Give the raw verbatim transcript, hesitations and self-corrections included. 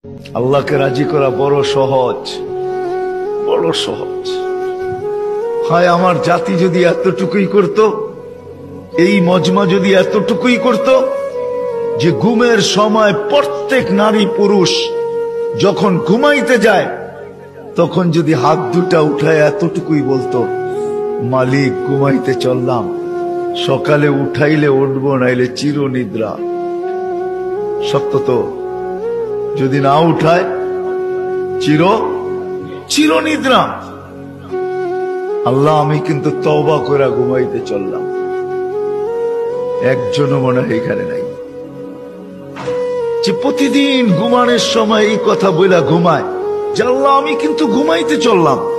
আল্লাহকে রাজি করা বড় সহজ, বড় সহজ। হায় আমার জাতি যদি এতটুকুই করত, এই মজমা যদি এতটুকুই করত যে ঘুমের সময় প্রত্যেক নারী পুরুষ যখন ঘুমাইতে যায় তখন যদি হাত দুটা উঠায় এতটুকুই বলতো, মালিক ঘুমাইতে চললাম, সকালে উঠাইলে উঠবো নাইলে চির নিদ্রা। সত্য তো, যদি না উঠায় চির চির নিদ্রা। আল্লাহ আমি কিন্তু তওবা করে ঘুমাইতে চললাম, একজনও মনে হয় এখানে নাই যে প্রতিদিন ঘুমানোর সময় এই কথা বইলা ঘুমায় যে আল্লাহ আমি কিন্তু ঘুমাইতে চললাম।